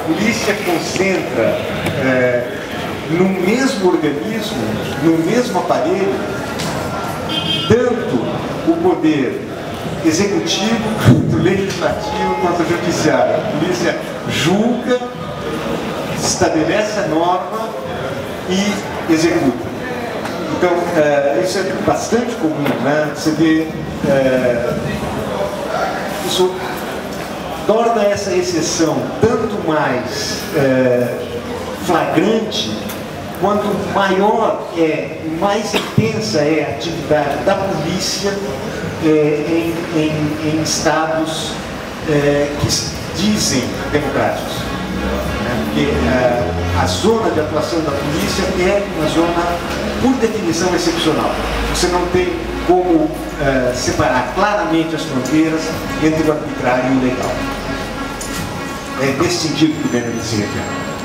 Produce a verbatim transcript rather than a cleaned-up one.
polícia concentra é, no mesmo organismo, no mesmo aparelho, tanto o poder executivo, quanto legislativo, quanto judiciário. A polícia julga, estabelece a norma e executa. Então, é, isso é bastante comum, né? Você vê, é, isso torna essa exceção tanto mais é, flagrante, quanto maior é, mais intensa é a atividade da polícia é, em, em, em estados é, que dizem democráticos. Né? Porque é, a zona de atuação da polícia é uma zona, por definição, excepcional. Você não tem como é, separar claramente as fronteiras entre o arbitrário e o legal. É nesse sentido que o Benedito se refere.